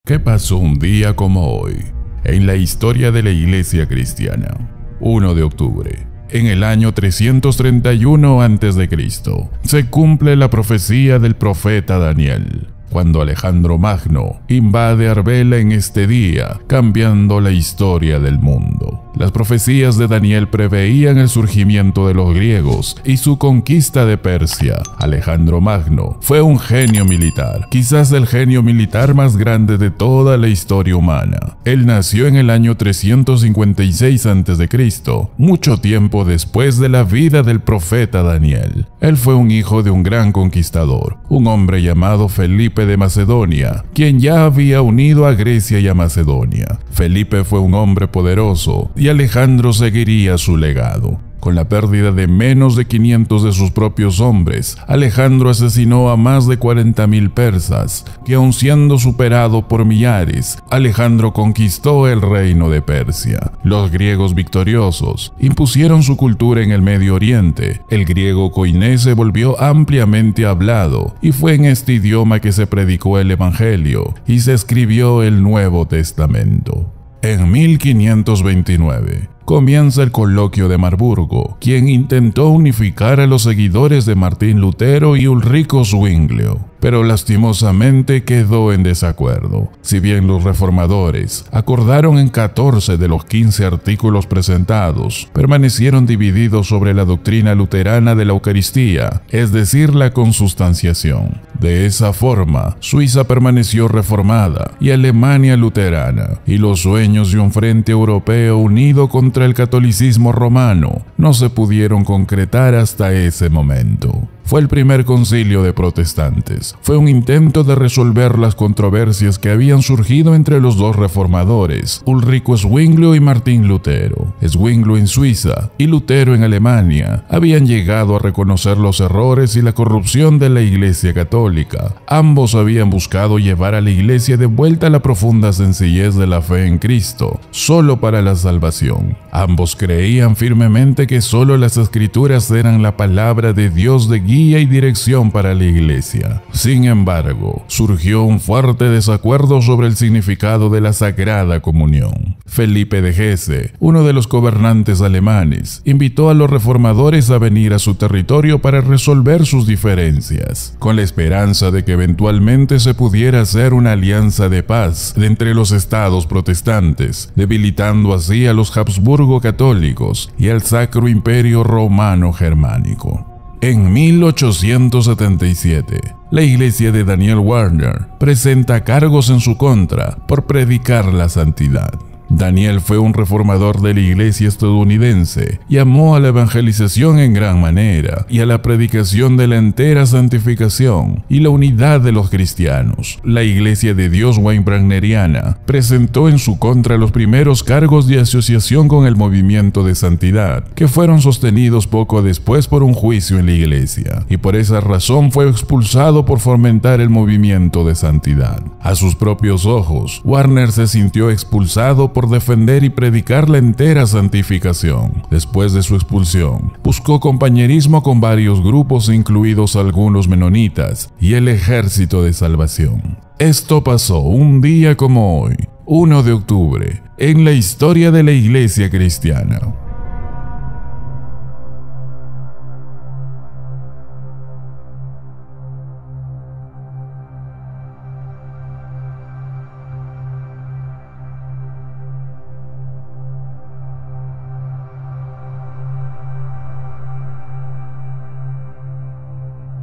¿Qué pasó un día como hoy en la historia de la Iglesia cristiana? 1 de octubre. En el año 331 a.C., se cumple la profecía del profeta Daniel, cuando Alejandro Magno invade Arbela en este día, cambiando la historia del mundo. Las profecías de Daniel preveían el surgimiento de los griegos y su conquista de Persia. Alejandro Magno fue un genio militar, quizás el genio militar más grande de toda la historia humana. Él nació en el año 356 a.C., mucho tiempo después de la vida del profeta Daniel. Él fue un hijo de un gran conquistador, un hombre llamado Felipe de Macedonia, quien ya había unido a Grecia y a Macedonia. Felipe fue un hombre poderoso y Alejandro seguiría su legado. Con la pérdida de menos de 500 de sus propios hombres, Alejandro asesinó a más de 40.000 persas, que aun siendo superado por millares, Alejandro conquistó el reino de Persia. Los griegos victoriosos impusieron su cultura en el Medio Oriente. El griego koiné se volvió ampliamente hablado, y fue en este idioma que se predicó el Evangelio y se escribió el Nuevo Testamento. En 1529, comienza el Coloquio de Marburgo, quien intentó unificar a los seguidores de Martín Lutero y Ulrico Zwinglio, pero lastimosamente quedó en desacuerdo. Si bien los reformadores acordaron en 14 de los 15 artículos presentados, permanecieron divididos sobre la doctrina luterana de la Eucaristía, es decir, la consustanciación. De esa forma, Suiza permaneció reformada y Alemania luterana, y los sueños de un frente europeo unido contra el catolicismo romano no se pudieron concretar hasta ese momento. Fue el primer concilio de protestantes. Fue un intento de resolver las controversias que habían surgido entre los dos reformadores, Ulrico Zwinglio y Martín Lutero. Zwinglio en Suiza y Lutero en Alemania habían llegado a reconocer los errores y la corrupción de la Iglesia católica. Ambos habían buscado llevar a la Iglesia de vuelta a la profunda sencillez de la fe en Cristo, solo para la salvación. Ambos creían firmemente que solo las Escrituras eran la palabra de Dios de guía y dirección para la Iglesia. Sin embargo, surgió un fuerte desacuerdo sobre el significado de la Sagrada Comunión. Felipe de Hesse, uno de los gobernantes alemanes, invitó a los reformadores a venir a su territorio para resolver sus diferencias, con la esperanza de que eventualmente se pudiera hacer una alianza de paz entre los estados protestantes, debilitando así a los Habsburgo católicos y al Sacro Imperio Romano Germánico. En 1877, la iglesia de Daniel Warner presenta cargos en su contra por predicar la santidad. Daniel fue un reformador de la iglesia estadounidense, llamó a la evangelización en gran manera y a la predicación de la entera santificación y la unidad de los cristianos. La Iglesia de Dios Weinbranderiana presentó en su contra los primeros cargos de asociación con el movimiento de santidad, que fueron sostenidos poco después por un juicio en la iglesia, y por esa razón fue expulsado por fomentar el movimiento de santidad. A sus propios ojos, Warner se sintió expulsado por defender y predicar la entera santificación. Después de su expulsión, buscó compañerismo con varios grupos, incluidos algunos menonitas y el Ejército de Salvación. Esto pasó un día como hoy, 1 de octubre, en la historia de la Iglesia cristiana.